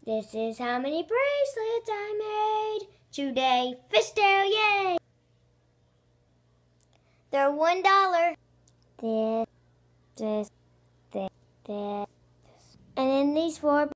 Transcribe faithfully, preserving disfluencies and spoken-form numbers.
This is how many bracelets I made today. Fishtail, yay! They're one dollar. This, this, this, this. And then these four